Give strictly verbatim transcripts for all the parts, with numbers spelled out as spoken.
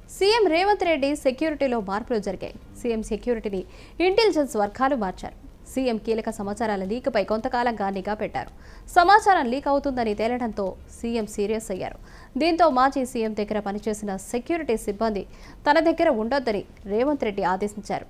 CM Revanth Reddy సెక్యూరిటీలో మార్పులు జరిగాయి. CM సెక్యూరిటీని ఇంటెలిజెన్స్ వర్గాలు మార్చారు. సీఎం కీలక సమాచారాల లీక్పై కొంతకాలంగా నిఘా పెట్టారు. సమాచారం లీక్ అవుతుందని తేలడంతో సీఎం సీరియస్ అయ్యారు. దీంతో మాజీ సీఎం దగ్గర పనిచేసిన సెక్యూరిటీ సిబ్బంది తన దగ్గర ఉండొద్దని రేవంత్ రెడ్డి ఆదేశించారు.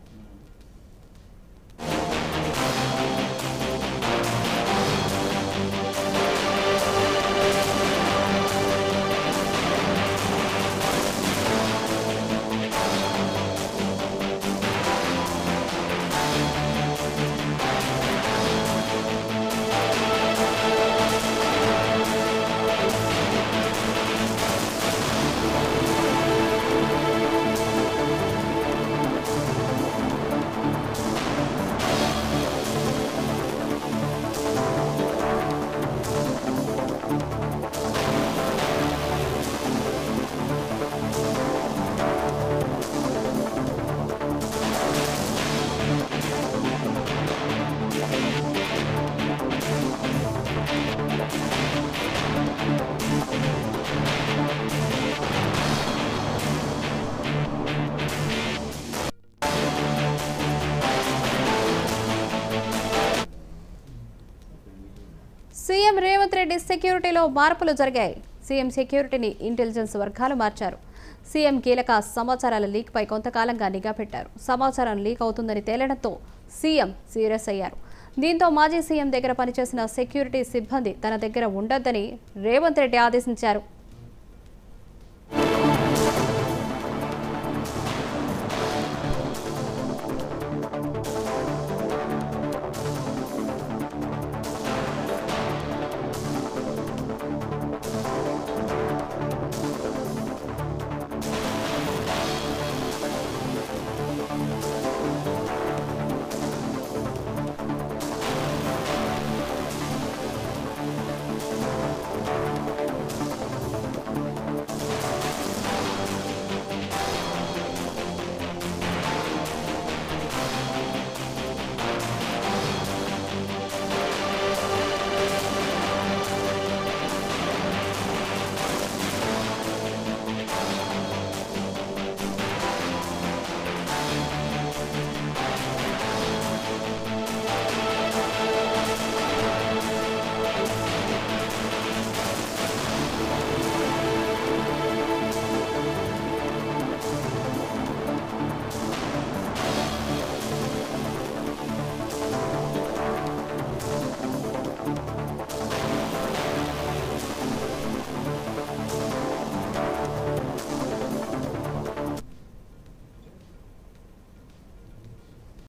సీఎం రేవంత్ రెడ్డి సెక్యూరిటీలో మార్పులు జరిగాయి. సీఎం సెక్యూరిటీని ఇంటెలిజెన్స్ వర్గాలు మార్చారు. సీఎం కీలక సమాచారాల లీక్పై కొంతకాలంగా నిఘా పెట్టారు. సమాచారం లీక్ అవుతుందని తేలడంతో సీఎం సీరియస్ అయ్యారు. దీంతో మాజీ సీఎం దగ్గర పనిచేసిన సెక్యూరిటీ సిబ్బంది తన దగ్గర ఉండొద్దని రేవంత్ రెడ్డి ఆదేశించారు.